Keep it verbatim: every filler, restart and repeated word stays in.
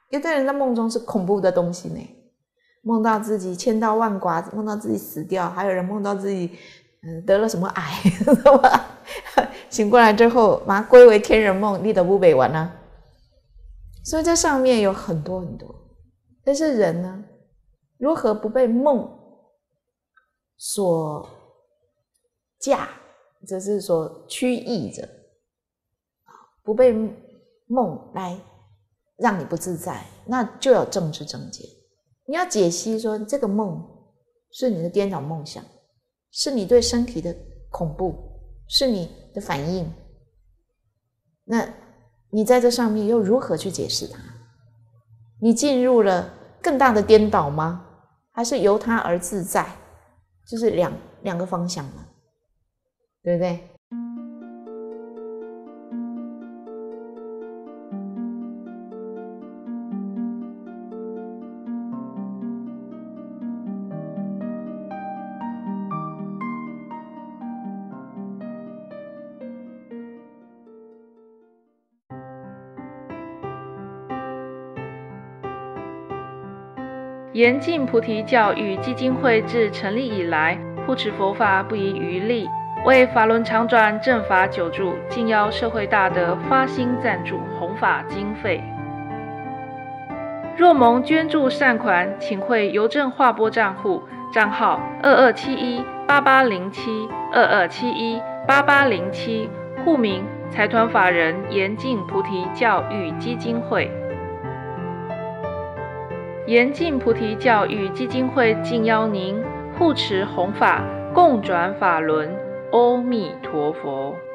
有的人在梦中是恐怖的东西呢，梦到自己千刀万剐，梦到自己死掉，还有人梦到自己嗯得了什么癌，醒过来之后马上归为天人梦，你都不北完啊。所以这上面有很多很多，但是人呢，如何不被梦所架，这是所驱役着，不被梦来让你不自在，那就有政治正见。你要解析说这个梦是你的颠倒梦想，是你对身体的恐怖，是你的反应，那你在这上面又如何去解释它？你进入了更大的颠倒吗？还是由它而自在？就是两两个方向嘛，对不对？ 严禁菩提教育基金会自成立以来，护持佛法不遗余力，为法轮常转正法久住，敬邀社会大德发心赞助弘法经费。若蒙捐助善款，请汇邮政划拨账户，账号二二七一八八零七二二七一八八零七，户名财团法人严禁菩提教育基金会。严禁菩提教育基金会敬邀您护持弘法，共转法轮。阿弥陀佛。